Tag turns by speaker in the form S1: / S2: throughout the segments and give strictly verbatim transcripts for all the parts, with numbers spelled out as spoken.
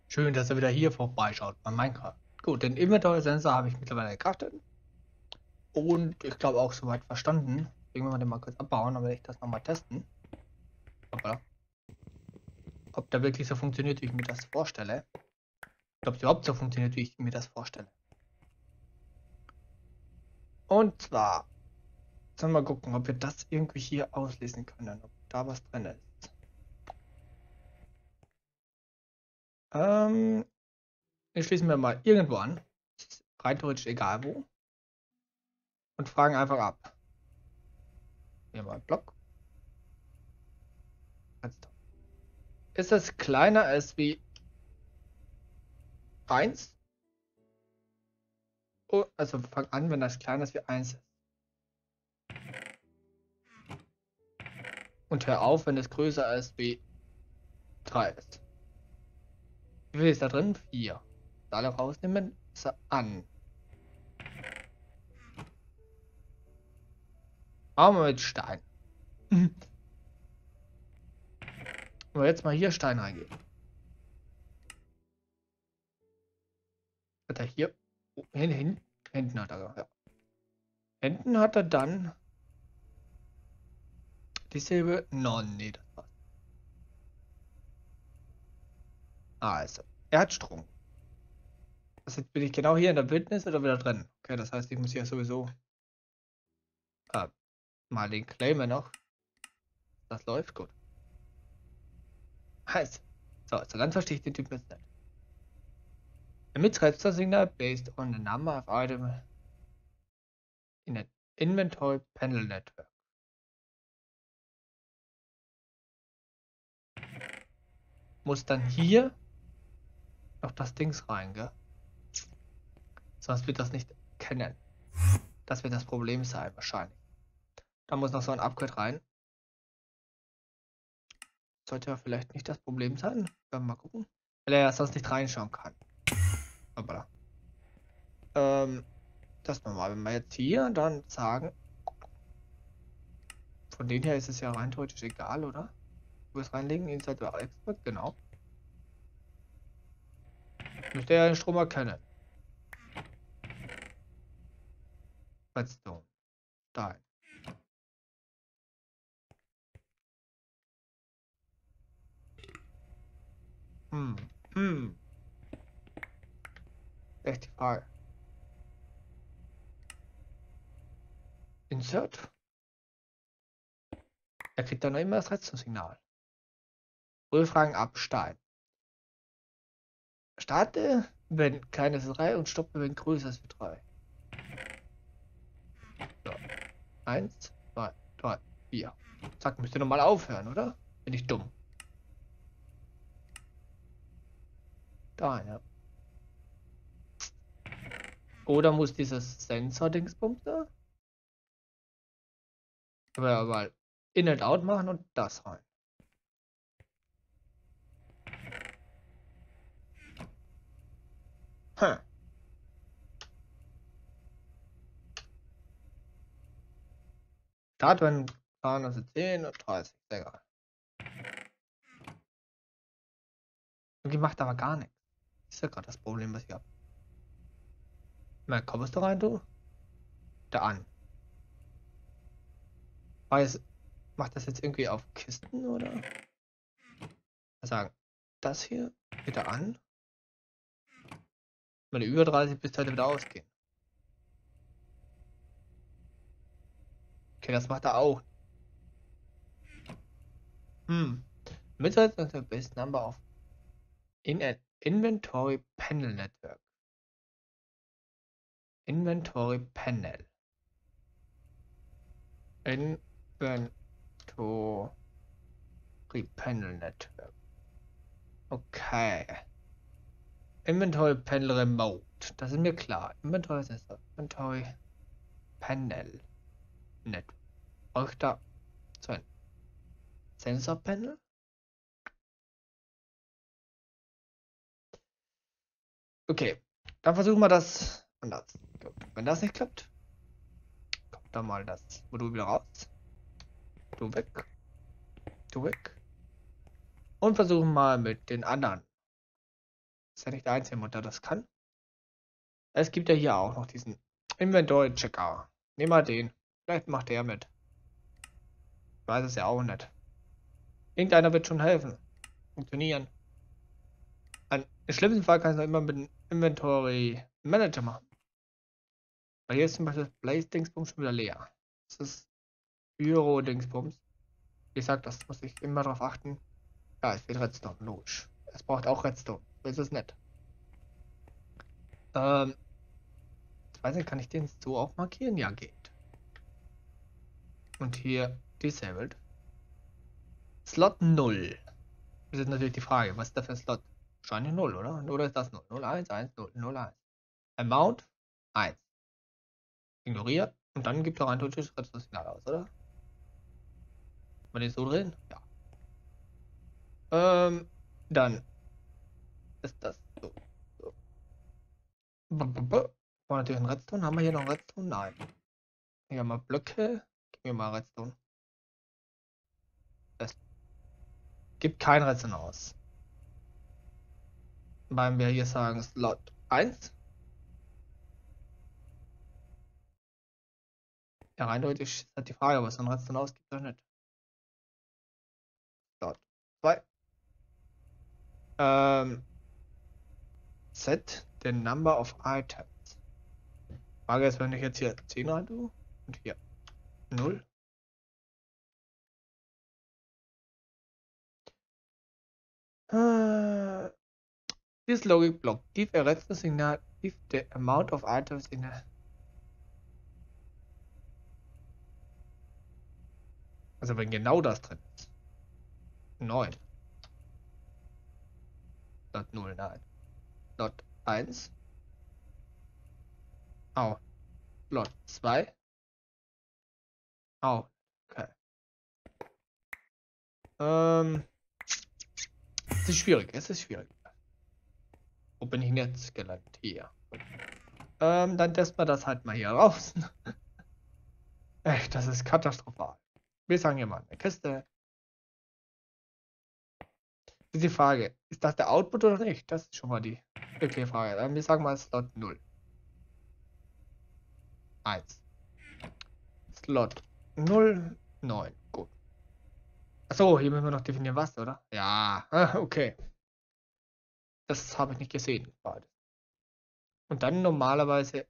S1: Schön, dass er wieder hier vorbeischaut bei Minecraft. Gut, den Inventory-Sensor habe ich mittlerweile gecraftet. Und ich glaube auch soweit verstanden. Deswegen wir den mal kurz abbauen, dann werde ich das nochmal testen. Hoppala. Ob der wirklich so funktioniert, wie ich mir das vorstelle. Ob es überhaupt so funktioniert, wie ich mir das vorstelle. Und zwar, sollen wir mal gucken, ob wir das irgendwie hier auslesen können. Ob da was drin ist. Ähm, wir schließen wir mal irgendwo an. Ist rein theoretisch egal wo. Und fragen einfach ab. Hier mal Block. Ist es kleiner als wie eins? Oh, also fang an, wenn das kleiner ist wie eins ist. Und hör auf, wenn es größer ist wie drei ist. Wie viel ist da drin? vier. Alle rausnehmen. So, an. Machen wir mit Stein. Mhm. Wenn wir jetzt mal hier Stein reingeben. Hat er hier. Oh, hin, hin, hinten hat er. Ja. Hinten hat er dann die Silbe. No, nee, das passt. Also, er hat Strom. Das jetzt bin ich genau hier in der Wildnis oder wieder drin? Okay, das heißt, ich muss hier sowieso äh, mal den Claimer noch. Das läuft gut. Heißt. So, so ganz verstehe ich den Typ jetzt nicht. Emits register signal based on the number of items in an inventory panel network. Muss dann hier noch das Dings rein, gell? Sonst wird das nicht kennen. Das wird das Problem sein, wahrscheinlich. Da muss noch so ein Upgrade rein. Sollte ja vielleicht nicht das Problem sein. Werden wir mal gucken. Weil er ja sonst nicht reinschauen kann. Hoppala. Ähm, das mal. Wenn wir jetzt hier dann sagen. Von denen her ist es ja rein theoretisch egal, oder? Wo wir es reinlegen, Inside oder Export, genau. Müsste er ja den Strom erkennen. Redstone. Stein. Hm. Hm. Echt die Frage. Insert. Er kriegt dann noch immer das Redstone-Signal. Rückfragen ab. Stein. Starte, wenn kleines ist drei und stoppe, wenn größer ist wie drei. So. Eins, zwei, drei, vier. Zack, müsst ihr nochmal aufhören, oder? Bin ich dumm. Da, ja. Oder muss dieses Sensor-Dingsbums da? Aber mal In and Out machen und das rein. Hm. Start, wenn zehn und dreißig. Sehr geil. Und die macht aber gar nichts. Das ist ja gerade das Problem, was ich habe. Na, kommst du rein, du? Da an. Weiß, macht das jetzt irgendwie auf Kisten oder? Sagen, das hier bitte an. Wenn du über dreißig bist, heute wieder ausgehen. Okay, das macht er auch. Hm. Mittlerweile ist der best number of in an inventory panel network. Inventory panel. Inventory panel network. Okay. Inventory panel remote. Das ist mir klar. Inventory ist das. Inventory panel network. Brauche ich da so ein Sensor Panel? Okay, dann versuchen wir das anders. Gut. Wenn das nicht klappt, kommt dann mal das Modul wieder raus. Du weg. Du weg. Und versuchen mal mit den anderen Ist ja nicht der einzige Mod, der das kann. Es gibt ja hier auch noch diesen Inventory-Checker. Nehmen wir den. Vielleicht macht der mit. Ich weiß es ja auch nicht. Irgendeiner wird schon helfen. Funktionieren. Ein, Im schlimmsten Fall kann ich es immer mit dem Inventory Manager machen. Weil hier ist zum Beispiel das Blaze-Dingsbums schon wieder leer. Das ist Büro-Dingsbums. Wie gesagt, das muss ich immer darauf achten. Ja, es wird Redstone, logisch. Es braucht auch Redstone. So ist es nicht. Ähm, ich weiß nicht, kann ich den so auch markieren? Ja, geht. Und hier disabled. Slot null. Das ist natürlich die Frage, was ist da für ein Slot? Wahrscheinlich null, oder? Oder ist das null? null, eins, eins, null, null, eins. Amount eins. Ignoriert. Und dann gibt er ein deutsches Signal aus, oder? Wenn ich so drin? Ja. Ähm, dann ist das so. so. War natürlich ein Redstone. Haben wir hier noch einen Redstone? Nein. Hier haben wir Blöcke. Gib mir mal Redstone. Es gibt kein Redstone aus. Weil wir hier sagen Slot eins. Ja, eindeutig ist halt die Frage, was so ein Redstone ausgibt oder nicht. Slot zwei. Ähm, set the number of items. Frage ist, wenn ich jetzt hier zehn rein tue und hier null. Uh, this logic block give a redstone signal if the amount of items in a. Also wenn genau das drin ist. neun. Slot null, nein. Slot eins. Au. Slot zwei. Au. Okay. Ähm. Es ist schwierig, es ist schwierig. Wo bin ich denn jetzt gelandet? Hier. Ähm, dann testen wir das halt mal hier raus. Echt, das ist katastrophal. Wir sagen hier mal eine Kiste. Das ist die Frage, ist das der Output oder nicht? Das ist schon mal die wirkliche Frage. Dann wir sagen mal Slot null. eins. Slot null, neun. Gut. Achso, hier müssen wir noch definieren, was, oder? Ja, okay. Das habe ich nicht gesehen. Und dann normalerweise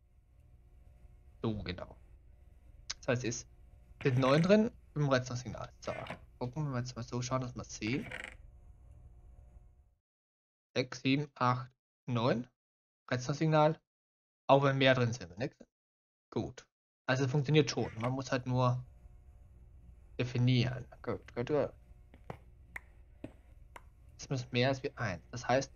S1: so genau. Das heißt, es sind neun drin im Redstone-Signal. So, gucken wir jetzt mal so schauen, dass wir es sehen. sechs, sieben, acht, neun. Redstone-Signal. Auch wenn mehr drin sind. Ne? Gut. Also funktioniert schon. Man muss halt nur definieren. Gut, gut, gut. Es muss mehr als wie eins. Das heißt.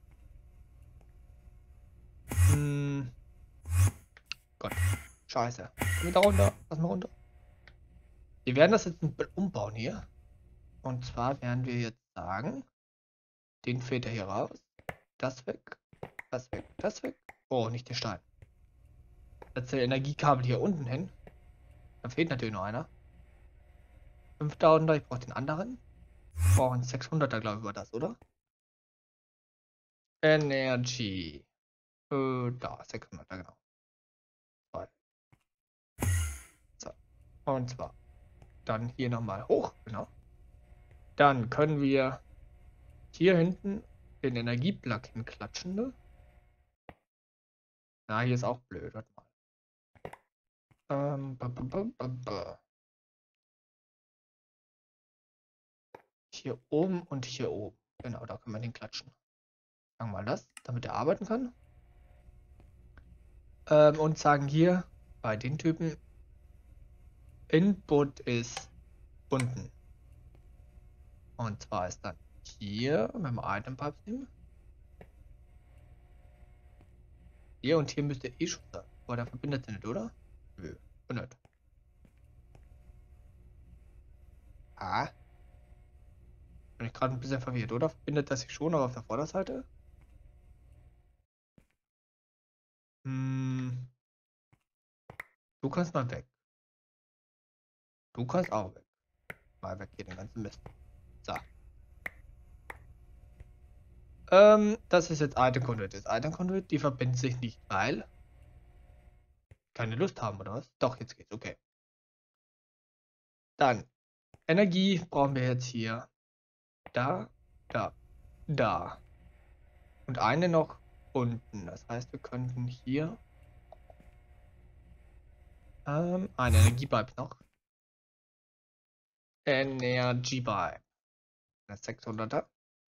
S1: Hm, Gott. Scheiße. Komm wieder runter. Lass mal runter. Wir werden das jetzt umbauen hier. Und zwar werden wir jetzt sagen. Den fehlt er hier raus. Das weg. Das weg. Das weg. Oh, nicht der Stein. Setzt der Energiekabel hier unten hin. Da fehlt natürlich noch einer. fünftausender, ich brauche den anderen. Wir brauchen sechshunderter, glaube ich, war das, oder? Energy. Äh, da, sechshunderter, genau. So. Und zwar dann hier nochmal hoch, genau. Dann können wir hier hinten den Energieplug hinklatschen, ne? Na, hier ist auch blöd, warte mal. Ähm, ba, ba, ba, ba, ba. Hier oben und hier oben. Genau, da können wir den klatschen. Sagen wir mal das, damit er arbeiten kann. Ähm, und sagen hier bei den Typen Input ist unten. Und zwar ist dann hier, wenn wir Item Pipes nehmen. Hier und hier müsste eh schon sein. Aber der verbindet sie nicht, oder? Nö, nicht. Ah. Bin ich gerade ein bisschen verwirrt, oder? Verbindet das sich schon, aber auf der Vorderseite? Hm. Du kannst mal weg. Du kannst auch weg. Mal weg hier den ganzen Mist. So. Ähm, das ist jetzt Item Conduit. Das Item Conduit, die verbinden sich nicht, weil keine Lust haben, oder was? Doch, jetzt geht's, okay. Dann, Energie brauchen wir jetzt hier. Da, da, da. Und eine noch unten. Das heißt, wir könnten hier ähm, eine Energie bleibt noch. Energie bleibt. Das sechshunderter.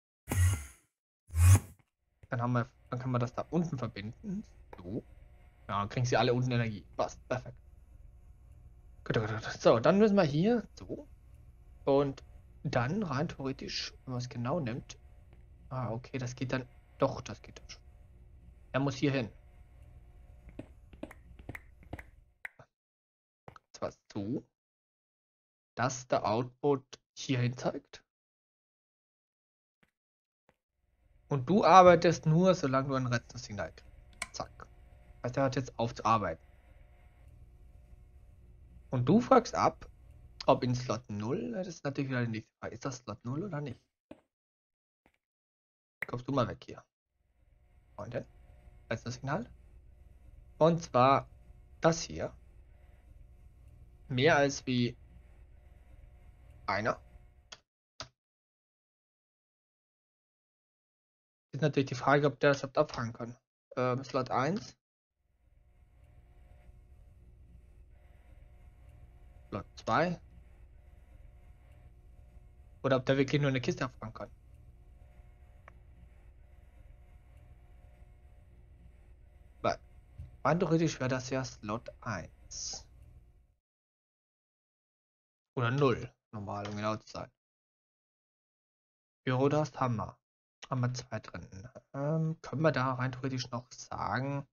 S1: Dann haben wir, dann können wir das da unten verbinden. So. Ja, dann kriegen sie alle unten Energie. Passt, perfekt. Gut, gut, gut. So, dann müssen wir hier so. Und dann rein theoretisch, wenn man es genau nimmt. Ah, okay, das geht dann. Doch, das geht dann schon. Er muss hier hin. Und zwar so, dass der Output hierhin zeigt. Und du arbeitest nur, solange du ein Redstone-Signal kriegst. Zack. Also er hat jetzt auf zu arbeiten. Und du fragst ab, ob in Slot null, das ist natürlich wieder die nächste Frage. Ist das Slot null oder nicht? Kommst du mal weg hier. Freundin. Redstone-Signal. Und zwar das hier. Mehr als wie einer. Ist natürlich die Frage, ob der das überhaupt abfangen kann. Ähm, Slot eins. Slot zwei. Oder ob der wirklich nur eine Kiste abfangen kann. Weil, rein theoretisch wäre das ja Slot eins. Oder null. Normal, um genau zu sein. Pyrodast haben wir. Haben wir zwei drin. Ähm, können wir da rein theoretisch noch sagen,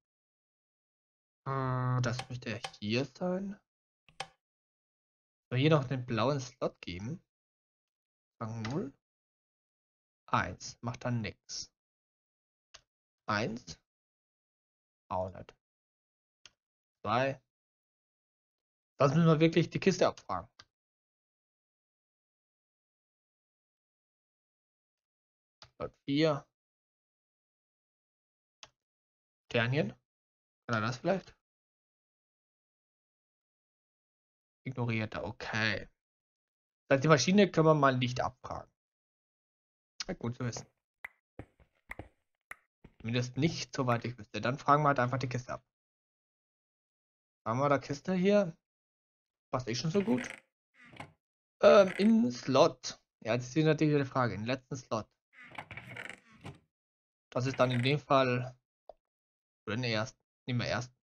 S1: äh, das müsste ja hier sein. Soll hier noch einen blauen Slot geben? Sagen null. eins. Macht dann nichts. eins. Auch nicht. zwei. Das müssen wir wirklich die Kiste abfragen. Slot vier. Sternchen. Kann er das vielleicht? Ignoriert er, okay. Das heißt, die Maschine können wir mal nicht abfragen. Ja, gut zu wissen. Zumindest nicht, soweit ich wüsste. Dann fragen wir halt einfach die Kiste ab. Haben wir da Kiste hier? Passt eh schon so gut. Ähm, in Slot. Ja, jetzt ist natürlich die Frage. In den letzten Slot. Das ist dann in dem Fall. Oder in den ersten. Nehmen wir ersten.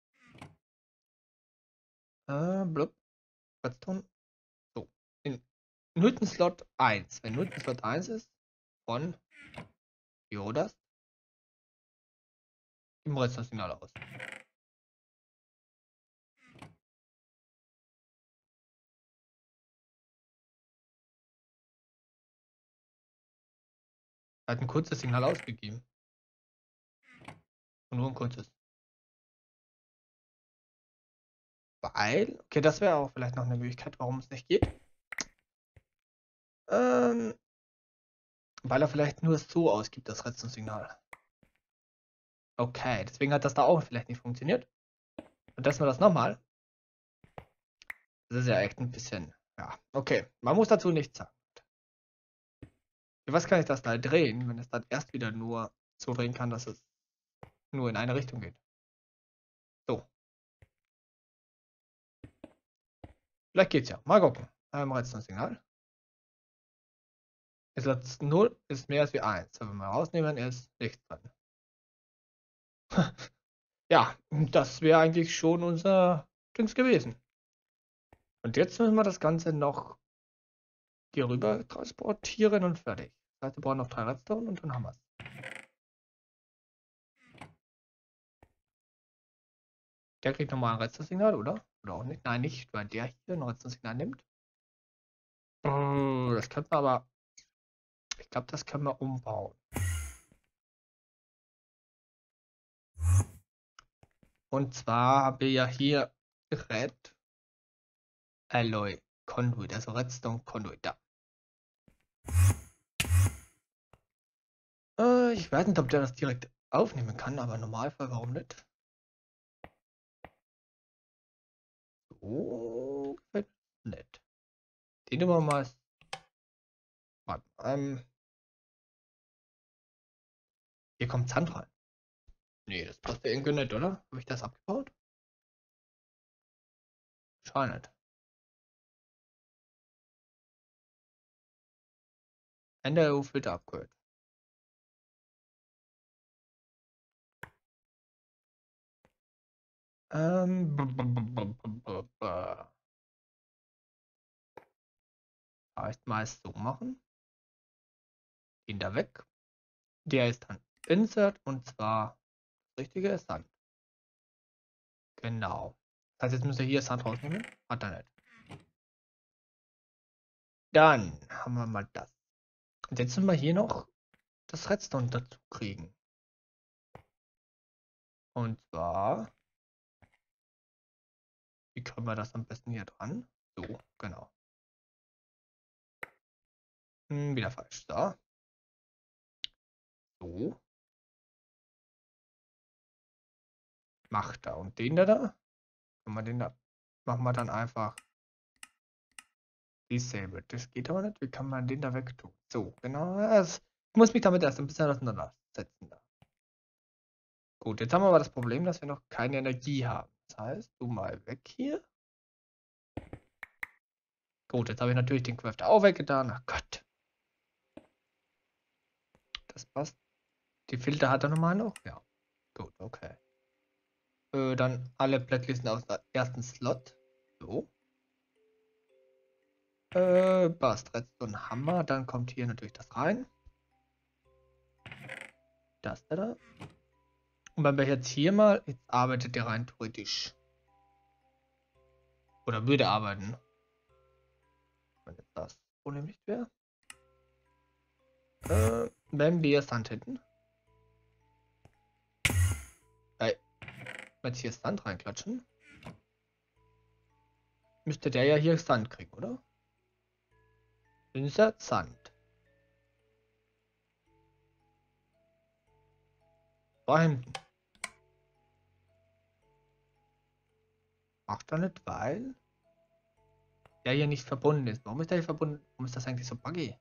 S1: Äh, blub. Redstone. So. In Newton-Slot eins. Wenn Newton-Slot eins ist, von Jodas im Redstone-Signal aus. Er hat ein kurzes Signal ausgegeben. Und nur ein kurzes. Weil, okay, das wäre auch vielleicht noch eine Möglichkeit, warum es nicht geht. Ähm, weil er vielleicht nur so ausgibt, das Redstone-Signal. Okay, deswegen hat das da auch vielleicht nicht funktioniert. Und testen wir das nochmal. Das ist ja echt ein bisschen, ja, okay. Man muss dazu nichts sagen. Für was kann ich das da drehen, wenn es dann erst wieder nur so drehen kann, dass es nur in eine Richtung geht? So. Vielleicht geht's ja. Mal gucken. Ähm, Redstone-Signal. Ist jetzt null, ist mehr als wie eins. Wenn wir mal rausnehmen, ist nichts drin. Ja, das wäre eigentlich schon unser Dings gewesen. Und jetzt müssen wir das Ganze noch hier rüber transportieren und fertig. Das heißt, wir brauchen noch drei Redstone und dann haben wir es. Der kriegt nochmal ein Redstone-Signal, oder? Oder auch nicht? Nein, nicht, weil der hier ein Redstone-Signal nimmt. Oh, das könnte man aber. Ich glaube, das können wir umbauen. Und zwar haben wir ja hier Red Alloy Conduit, also Redstone Conduit. Da. Äh, Äh, ich weiß nicht, ob der das direkt aufnehmen kann, aber im Normalfall warum nicht? So gefällt mir nicht. Den nehmen wir mal. Warte, ähm, hier kommt Sand rein. Nee, das passt ja irgendwie nicht, oder? Habe ich das abgebaut? Scheint nicht. Ende E U-Filter abgehört. Ähm, b- b- b- b- b- b- Heißt meist so machen. Den da weg. Der ist dann Insert und zwar das richtige ist Sand. Genau. Das heißt, jetzt müsst ihr hier Sand rausnehmen. Hat er nicht. Dann haben wir mal das. Und jetzt müssen wir hier noch das Redstone dazu kriegen. Und zwar, wie können wir das am besten hier dran? So, genau. Hm, wieder falsch. So. So. Macht er. Und den da da? Wenn wir den da. Machen wir dann einfach Disabled. Das geht aber nicht. Wie kann man den da weg tun? So, genau. Das, ich muss mich damit erst ein bisschen auseinandersetzen. Da. Gut, jetzt haben wir aber das Problem, dass wir noch keine Energie haben. Das heißt, du mal weg hier. Gut, jetzt habe ich natürlich den Crafter auch weggetan. Ach Gott. Das passt. Die Filter hat er normal noch? Ja. Gut, okay. Äh, dann alle Blacklisten aus dem ersten Slot. So. Äh, passt. Redstone Hammer. Dann kommt hier natürlich das rein. Das da. Und wenn wir jetzt hier mal, jetzt arbeitet der rein theoretisch. Oder würde arbeiten. Wenn jetzt das Problem nicht wäre. Äh, wenn wir Sand hätten. Äh, wenn jetzt hier Sand reinklatschen. Müsste der ja hier Sand kriegen, oder? Insert Sand. Da hinten. Macht er nicht, weil der hier nicht verbunden ist. Warum ist der hier verbunden? Warum ist das eigentlich so buggy?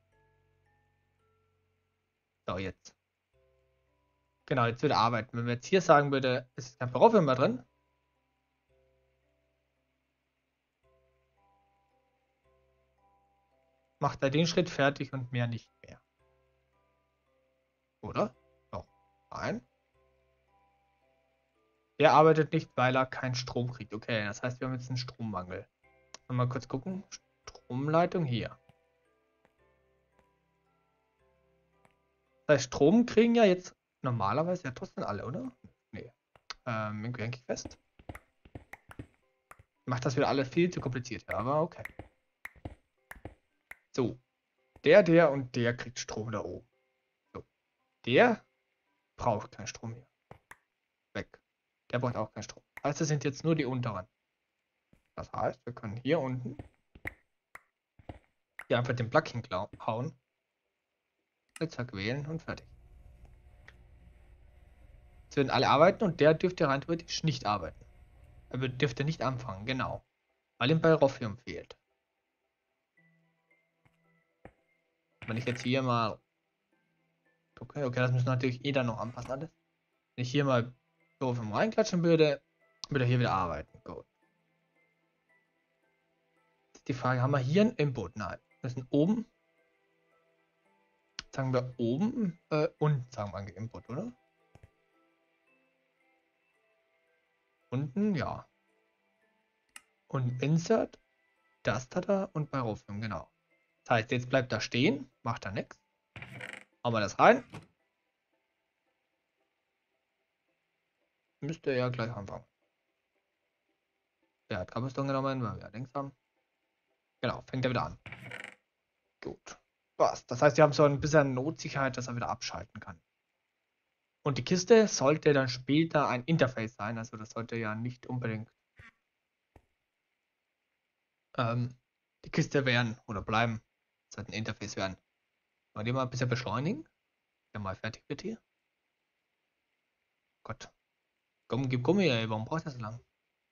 S1: So, jetzt. Genau, jetzt würde arbeiten. Wenn wir jetzt hier sagen würde, es ist kein Paraffin mehr drin. Macht er den Schritt fertig und mehr nicht mehr. Oder? Doch. Nein. Der arbeitet nicht, weil er keinen Strom kriegt. Okay, das heißt, wir haben jetzt einen Strommangel. Mal kurz gucken. Stromleitung hier. Das heißt, Strom kriegen ja jetzt normalerweise ja trotzdem alle, oder? Nee. Ähm, irgendwie hänge ich fest. Macht das wieder alles viel zu kompliziert, ja, aber okay. So. Der, der und der kriegt Strom da oben. So. Der braucht keinen Strom mehr. Weg. Der braucht auch keinen Strom. Also sind jetzt nur die unteren. Das heißt, wir können hier unten hier einfach den Plug hinhauen. Zack, wählen und fertig. Jetzt werden alle arbeiten und der dürfte rein theoretisch nicht arbeiten. Er dürfte nicht anfangen, genau. Weil ihm Pyrophium fehlt. Wenn ich jetzt hier mal. Okay, okay, das müssen wir natürlich eh dann noch anpassen alles. Wenn ich hier mal Pyrophium reinklatschen würde, würde er hier wieder arbeiten. Gut. Jetzt die Frage, haben wir hier ein Input? Nein. Wir müssen oben. Sagen wir oben äh, und sagen wir Input, oder? Unten, ja. Und Insert, das da da und Pyrophium, genau. Das heißt, jetzt bleibt da stehen, macht da nichts. Hauen wir das rein. Müsste ja gleich anfangen. Der hat Cobblestone genommen, weil wir ja links haben. Genau, fängt er wieder an. Gut. Was? Das heißt, wir haben so ein bisschen Notsicherheit, dass er wieder abschalten kann. Und die Kiste sollte dann später ein Interface sein, also das sollte ja nicht unbedingt ähm, die Kiste werden oder bleiben. Das sollte ein Interface werden. Wollen wir mal ein bisschen beschleunigen? Der mal fertig wird hier. Gott. Komm, gib Gummi, ey. Warum braucht das so lang?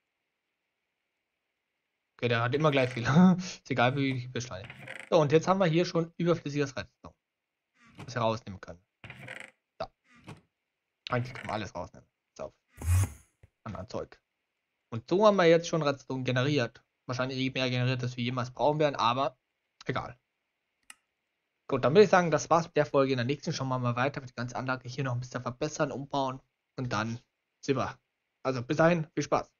S1: Okay, der hat immer gleich viel. Ist egal, wie ich beschleunige. So, und jetzt haben wir hier schon überflüssiges Redstone. Das wir rausnehmen können. So. Eigentlich können wir alles rausnehmen. So. An Zeug. Und so haben wir jetzt schon Redstone generiert. Wahrscheinlich mehr generiert, als wir jemals brauchen werden, aber egal. Gut, dann würde ich sagen, das war's mit der Folge. In der nächsten schauen wir mal weiter, die ganze Anlage hier noch ein bisschen verbessern, umbauen und dann sind wir. Also bis dahin, viel Spaß.